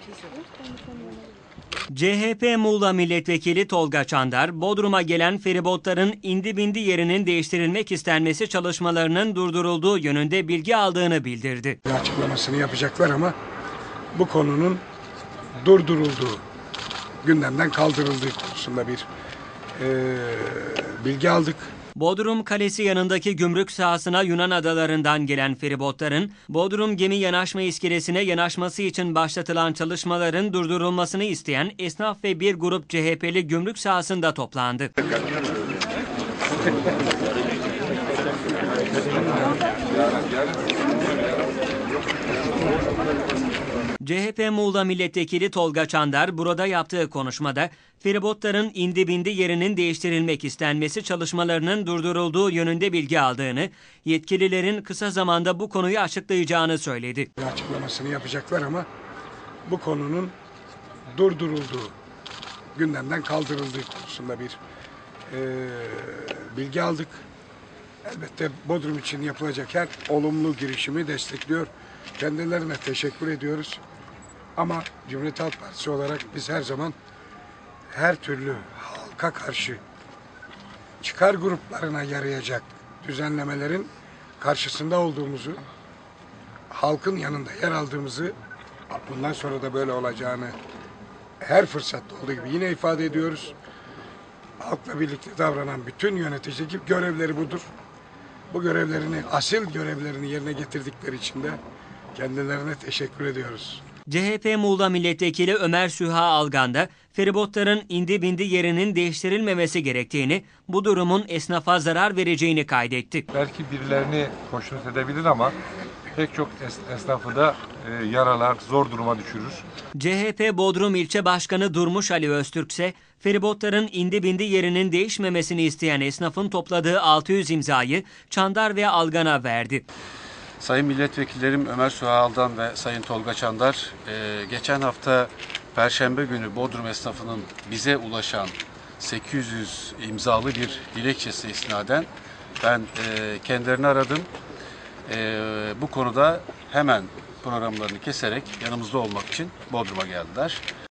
CHP Muğla Milletvekili Tolga Çandar, Bodrum'a gelen feribotların indi bindi yerinin değiştirilmek istenmesi çalışmalarının durdurulduğu yönünde bilgi aldığını bildirdi. Açıklamasını yapacaklar ama bu konunun durdurulduğu, gündemden kaldırıldığı konusunda bir bilgi aldık. Bodrum Kalesi yanındaki gümrük sahasına Yunan adalarından gelen feribotların Bodrum Gemi Yanaşma İskelesi'ne yanaşması için başlatılan çalışmaların durdurulmasını isteyen esnaf ve bir grup CHP'li gümrük sahasında toplandı. CHP Muğla Milletvekili Tolga Çandar burada yaptığı konuşmada feribotların indi bindi yerinin değiştirilmek istenmesi çalışmalarının durdurulduğu yönünde bilgi aldığını, yetkililerin kısa zamanda bu konuyu açıklayacağını söyledi. Açıklamasını yapacaklar ama bu konunun durdurulduğu, gündemden kaldırıldığı konusunda bir bilgi aldık. Elbette Bodrum için yapılacak her olumlu girişimi destekliyor. Kendilerine teşekkür ediyoruz. Ama Cumhuriyet Halk Partisi olarak biz her zaman her türlü halka karşı çıkar gruplarına yarayacak düzenlemelerin karşısında olduğumuzu, halkın yanında yer aldığımızı, bundan sonra da böyle olacağını her fırsatta olduğu gibi yine ifade ediyoruz. Halkla birlikte davranan bütün yönetici gibi görevleri budur. Bu görevlerini, asil görevlerini yerine getirdikleri için de kendilerine teşekkür ediyoruz. CHP Muğla Milletvekili Ömer Süha Algan da feribotların indi bindi yerinin değiştirilmemesi gerektiğini, bu durumun esnafa zarar vereceğini kaydetti. Belki birilerini hoşnut edebilir ama pek çok esnafı da yaralar, zor duruma düşürür. CHP Bodrum İlçe Başkanı Durmuş Ali Öztürk ise feribotların indi bindi yerinin değişmemesini isteyen esnafın topladığı 600 imzayı Çandar ve Algan'a verdi. Sayın milletvekillerim Ömer Süha Algan ve Sayın Tolga Çandar, geçen hafta Perşembe günü Bodrum esnafının bize ulaşan 800 imzalı bir dilekçesi isnaden ben kendilerini aradım. Bu konuda hemen programlarını keserek yanımızda olmak için Bodrum'a geldiler.